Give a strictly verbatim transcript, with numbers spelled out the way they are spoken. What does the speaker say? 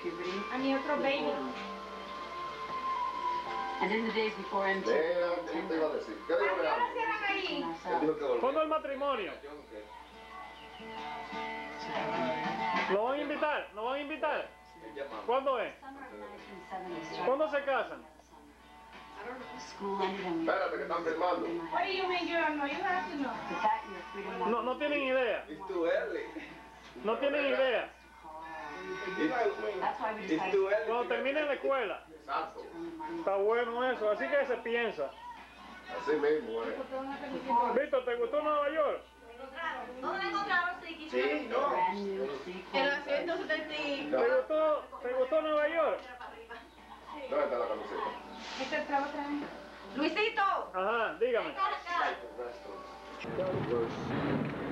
puberty. A mi otro baby. And in the days before M T V, Vea, ¿qué te iba a decir? ¿Qué le iba a ¿Ahora decir? cierran ahí? Él dijo que volvía. ¿Cuándo el matrimonio? ¿Nos van a invitar? ¿Nos van a invitar? ¿Cuándo es? ¿Cuándo se casan? School ended and we Espérate, que están filmando. What do you mean you don't know? You have to know. But that year, Freedom No, no tienen idea. It's too early. No tienen idea. That's why we It's decided too early. Cuando terminen la escuela. Exacto. Está bueno eso, así que se piensa. Así mismo, eh. Víctor, ¿te gustó Nueva York? ¿Dónde encontraron Siki? Sí, no. brand new sequel. En la ciento setenta y... ¿Te gustó, ¿Te gustó Nueva York? ¿Dónde está la camiseta? Este trago otra vez. Luisito. Ajá, dígame. Ven acá. Resto.